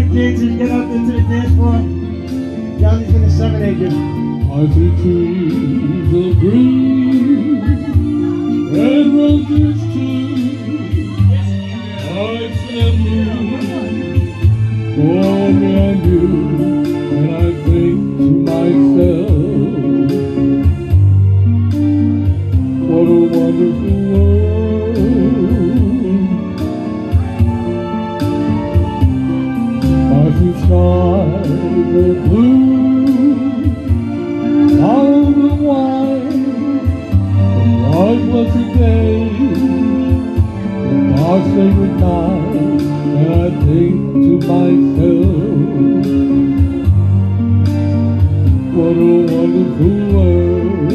dancers get out into the dance floor. Johnny's gonna serenade you. I see trees of green and roses too. I see them blue for me and you, and I think to myself, what a wonderful world. I see skies of blue, all the while, the bright blessed day, the dark sacred night, and I think to myself, what a wonderful world.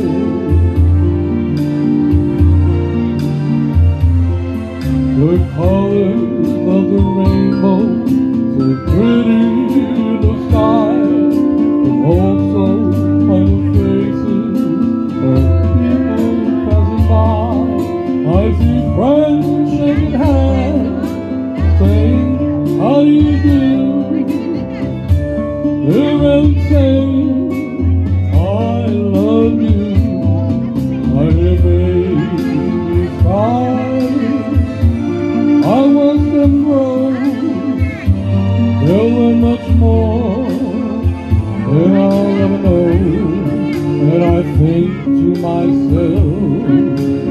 The colors of the rainbow, so pretty in the sky, and also on the faces of people passing by. I see friends shaking hands, saying, how do you do? They're saying, I love you. I made me cry. I was them grown. There were much more than I'll ever know, and I think to myself,